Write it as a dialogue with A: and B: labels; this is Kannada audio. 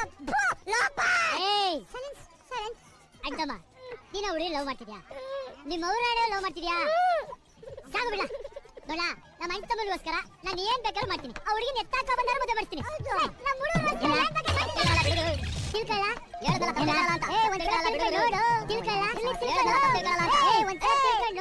A: ಅಂತಮ್ಮ ನೀನ ಹುಡುಗಿ ಲವ್ ಮಾಡ್ತಿದ್ಯಾ ನಿಮ್ಮ ಅವ್ರನ್ನ ಲವ್ ಮಾಡ್ತಿದ್ಯಾ ಸಾಕು ಬಿಡ ನೋಡ ನಮ್ಮ ಅಣ್ಣ ತಮ್ಮನಿಗೋಸ್ಕರ ನಾನು ಏನ್ ಬೇಕಾದ್ರೂ ಮಾಡ್ತೀನಿ ಆ ಹುಡುಗಿನ ಎತ್ತಾಕ ಬಂದಾರು ಮದುವೆ ಮಾಡ್ತೀನಿ ನಮ್ಮ ಹುಡುಗರು ತಿಳ್ಕೊಳ್ಳ ಹೇಳ್ದಲ್ಲ ಅಂತ ಏ ಒಂದ್ ತಿಳ್ಕೊಳ್ಳ